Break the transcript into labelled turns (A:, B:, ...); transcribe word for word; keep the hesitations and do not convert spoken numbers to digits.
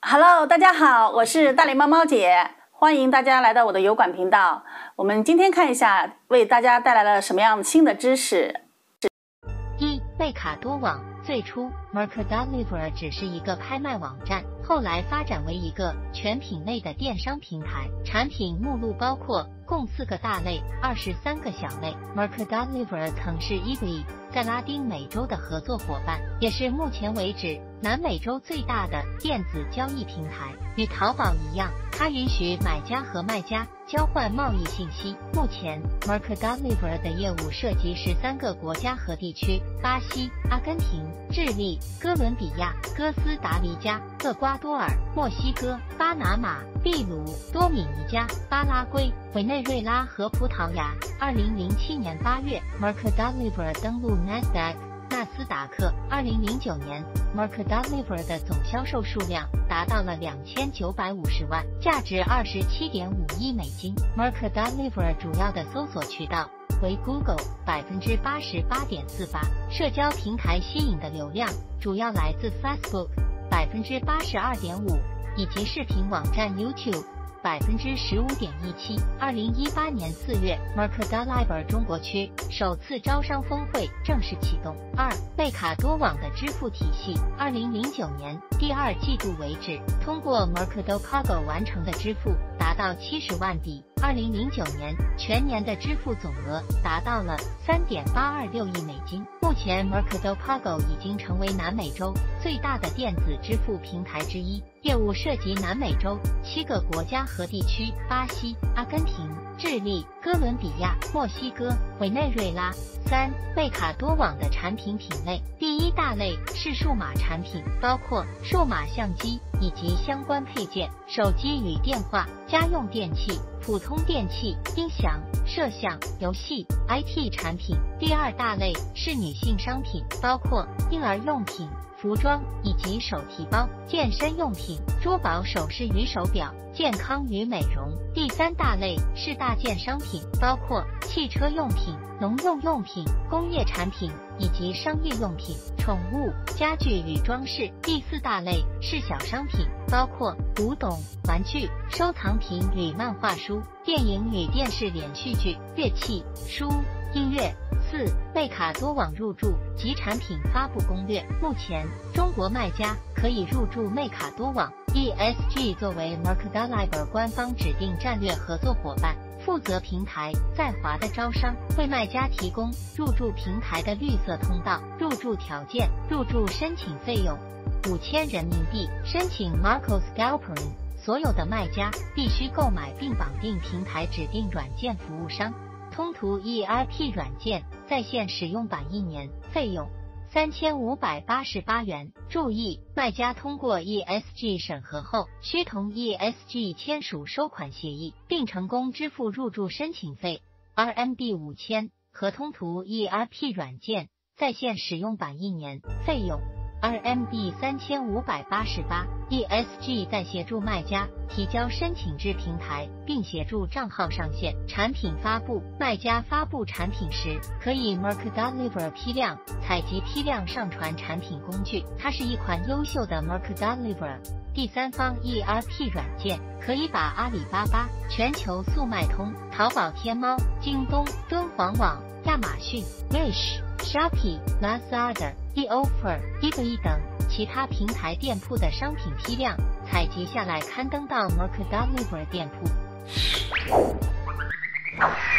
A: Hello， 大家好，我是大脸猫猫姐，欢迎大家来到我的油管频道。我们今天看一下，为大家带来了什么样新的知识。
B: 一、贝卡多网。最初 Mercado只是一个拍卖网站，后来发展为一个全品类的电商平台，产品目录包括共四个大类，二十三个小类。Mercado曾是 eBay 在拉丁美洲的合作伙伴，也是目前为止南美洲最大的电子交易平台。与淘宝一样，它允许买家和卖家交换贸易信息。目前 Mercado 的业务涉及十三个国家和地区：巴西、阿根廷、智利、哥伦比亚、哥斯达黎加、厄瓜多尔、墨西哥、巴拿马、秘鲁、多米尼加、巴拉圭、委内瑞拉和葡萄牙。二零零七年八月 ，Mercado 登陆 Nasdaq 纳斯达克。二零零九年 ，Mercado 的总销售数量达到了两千九百五十万，价值二十七点五亿美金。Mercado 主要的搜索渠道为 Google 百分之八十八点四八，社交平台吸引的流量主要来自 Facebook 百分之八十二点五，以及视频网站 YouTube 百分之十五点一七。二零一八年四月 ，Mercado 中国区首次招商峰会正式启动。二、贝卡多网的支付体系。二零零九年第二季度为止，通过 Mercado Pago 完成的支付达到七十万笔。二零零九年全年的支付总额达到了 三点八二六亿美金。目前 Mercado Pago 已经成为南美洲最大的电子支付平台之一，业务涉及南美洲七个国家和地区：巴西、阿根廷、智利、哥伦比亚、墨西哥、委内瑞拉。三、贝卡多网的产品品类。第一大类是数码产品，包括数码相机以及相关配件、手机与电话、家用电器、普通电器、音响、摄像、游戏、I T 产品。第二大类是女性商品，包括婴儿用品、服装以及手提包、健身用品、珠宝首饰与手表、健康与美容。第三大类是大件商品，包括汽车用品、农用用品、工业产品以及商业用品、宠物、家具与装饰。第四大类是小商品，包括古董、玩具、收藏品与漫画书、电影与电视连续剧、乐器、书、音乐。四、贝卡多网入驻及产品发布攻略。目前，中国卖家可以入驻贝卡多网。E S G 作为 Mercado 官方指定战略合作伙伴，负责平台在华的招商，为卖家提供入驻平台的绿色通道。入驻条件：入驻申请费用五千人民币，申请 Marco Scalpering。所有的卖家必须购买并绑定平台指定软件服务商通途 E R P 软件，在线使用版一年，费用三千五百八十八元。注意，卖家通过 E S G 审核后，需同 E S G 签署收款协议，并成功支付入驻申请费 R M B 五千和通途 E R P 软件，在线使用版一年，费用R M B 三千五百八十八。E S G 在协助卖家提交申请至平台，并协助账号上线。产品发布，卖家发布产品时，可以 Mercado 批量采集批量上传产品工具，它是一款优秀的 Mercado 第三方 E R P 软件，可以把阿里巴巴、全球速卖通、淘宝天猫、京东、敦煌网、亚马逊、Wish、Shopee、Lazada、eOffer、eBay 等其他平台店铺的商品批量采集下来，刊登到 Mercado 店铺。